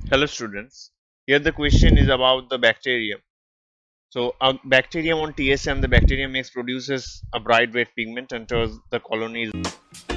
Hello students. Here the question is about the bacterium. So a bacterium on TSA, and the bacterium makes produces a bright red pigment enters the colonies.